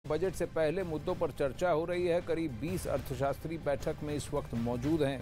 Budget से पहले मुद्दों पर चर्चा हो रही है। करीब 20 अर्थशास्त्री बैठक में इस वक्त मौजूद हैं।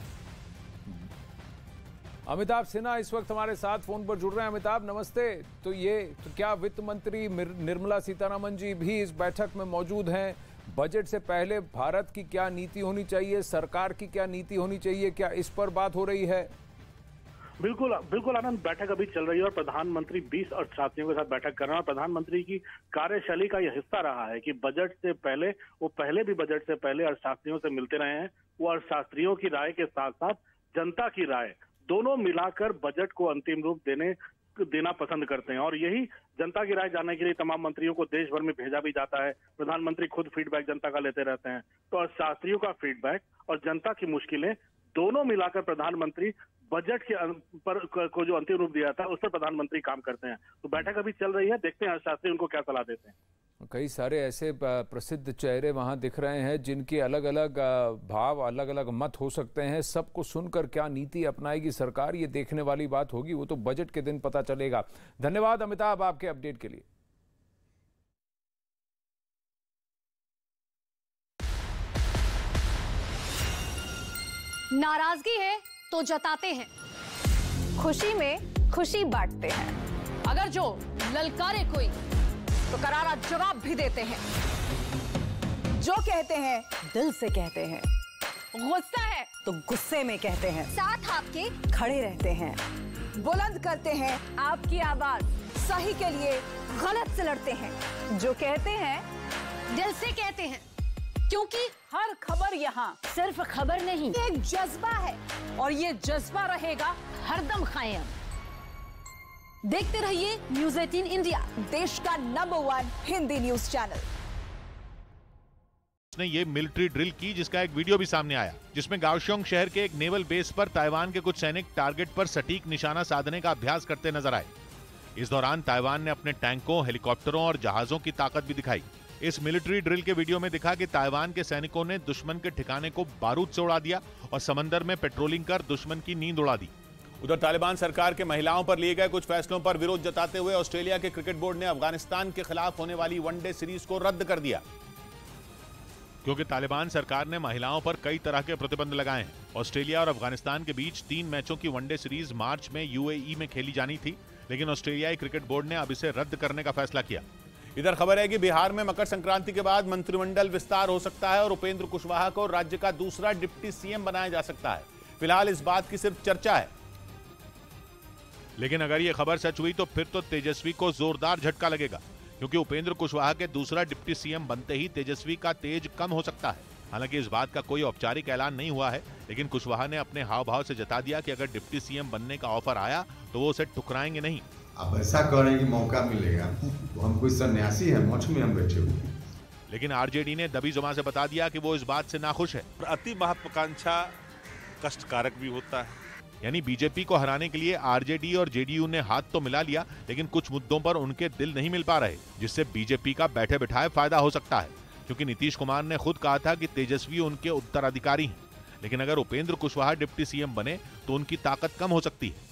अमिताभ सिन्हा इस वक्त हमारे साथ फोन पर जुड़ रहे हैं। अमिताभ नमस्ते। तो क्या वित्त मंत्री निर्मला सीतारमण जी भी इस बैठक में मौजूद हैं? बजट से पहले भारत की क्या नीति होनी चाहिए, सरकार की क्या नीति होनी चाहिए, क्या इस पर बात हो रही है? बिल्कुल बिल्कुल आनंद, बैठक अभी चल रही है और प्रधानमंत्री 20 अर्थशास्त्रियों के साथ बैठक कर रहे हैं। और प्रधानमंत्री की कार्यशैली का यह हिस्सा रहा है कि बजट से पहले वो पहले भी बजट से पहले अर्थशास्त्रियों से मिलते रहे हैं। वो अर्थशास्त्रियों की राय के साथ साथ जनता की राय दोनों मिलाकर बजट को अंतिम रूप देना पसंद करते हैं। और यही जनता की राय जानने के लिए तमाम मंत्रियों को देश भर में भेजा भी जाता है। प्रधानमंत्री खुद फीडबैक जनता का लेते रहते हैं। तो अर्थशास्त्रियों का फीडबैक और जनता की मुश्किलें दोनों मिलाकर प्रधानमंत्री बजट के पर को जो अंतिम रूप दिया था उस पर प्रधानमंत्री काम करते हैं। तो बैठक अभी चल रही है, देखते हैं अर्थशास्त्री उनको क्या सलाह देते हैं। कई सारे ऐसे प्रसिद्ध चेहरे वहां दिख रहे हैं जिनके अलग अलग भाव, अलग अलग मत हो सकते हैं। सबको सुनकर क्या नीति अपनाएगी सरकार, ये देखने वाली बात होगी। वो तो बजट के दिन पता चलेगा। धन्यवाद अमिताभ आपके अपडेट के लिए। नाराजगी है तो जताते हैं, खुशी में खुशी बांटते हैं। अगर जो ललकारे कोई तो करारा जवाब भी देते हैं। जो कहते हैं दिल से कहते हैं, गुस्सा है तो गुस्से में कहते हैं, साथ आपके खड़े रहते हैं, बुलंद करते हैं आपकी आवाज, सही के लिए गलत से लड़ते हैं। जो कहते हैं दिल से कहते हैं, क्योंकि हर खबर यहाँ सिर्फ खबर नहीं, एक जज्बा है और ये जज्बा रहेगा हरदम कायम। देखते रहिए न्यूज़ 18 इंडिया, देश का नंबर 1 हिंदी न्यूज चैनल। उसने ये मिलिट्री ड्रिल की जिसका एक वीडियो भी सामने आया, जिसमें गाओशोंग शहर के एक नेवल बेस पर ताइवान के कुछ सैनिक टारगेट पर सटीक निशाना साधने का अभ्यास करते नजर आए। इस दौरान ताइवान ने अपने टैंकों, हेलीकॉप्टरों और जहाजों की ताकत भी दिखाई। इस मिलिट्री ड्रिल के वीडियो में दिखा कि ताइवान के सैनिकों ने दुश्मन के ठिकाने को बारूद से उड़ा दिया और समंदर में पेट्रोलिंग कर दुश्मन की नींद उड़ा दी। उधर तालिबान सरकार के महिलाओं पर लिए गए कुछ फैसलों पर विरोध जताते हुए ऑस्ट्रेलिया के क्रिकेट बोर्ड ने अफगानिस्तान के खिलाफ होने वाली वनडे सीरीज को रद्द कर दिया। क्योंकि तालिबान सरकार ने महिलाओं पर कई तरह के प्रतिबंध लगाए हैं। ऑस्ट्रेलिया और अफगानिस्तान के बीच 3 मैचों की वनडे सीरीज मार्च में यूएई में खेली जानी थी, लेकिन ऑस्ट्रेलियाई क्रिकेट बोर्ड ने अब इसे रद्द करने का फैसला किया। इधर खबर है कि बिहार में मकर संक्रांति के बाद मंत्रिमंडल विस्तार हो सकता है और उपेंद्र कुशवाहा को राज्य का दूसरा डिप्टी सीएम बनाया जा सकता है। फिलहाल इस बात की सिर्फ चर्चा है, लेकिन अगर यह खबर सच हुई तो फिर तो तेजस्वी को जोरदार झटका लगेगा, क्योंकि उपेंद्र कुशवाहा के दूसरा डिप्टी सीएम बनते ही तेजस्वी का तेज कम हो सकता है। हालांकि इस बात का कोई औपचारिक ऐलान नहीं हुआ है, लेकिन कुशवाहा ने अपने हाव भाव से जता दिया कि अगर डिप्टी सीएम बनने का ऑफर आया तो वो उसे ठुकराएंगे नहीं। अब ऐसा करने की मौका मिलेगा तो हम कोई सन्यासी हैं, मोक्ष में हम बैठे हुए हैं। लेकिन आरजेडी ने दबी जुबान से बता दिया कि वो इस बात से नाखुश है। अति महत्वाकांक्षा कष्टकारक भी होता है। यानी बीजेपी को हराने के लिए आरजेडी और जेडीयू ने हाथ तो मिला लिया, लेकिन कुछ मुद्दों पर उनके दिल नहीं मिल पा रहे, जिससे बीजेपी का बैठे बिठाए फायदा हो सकता है। क्योंकि नीतीश कुमार ने खुद कहा था कि तेजस्वी उनके उत्तराधिकारी हैं, लेकिन अगर उपेंद्र कुशवाहा डिप्टी सीएम बने तो उनकी ताकत कम हो सकती है।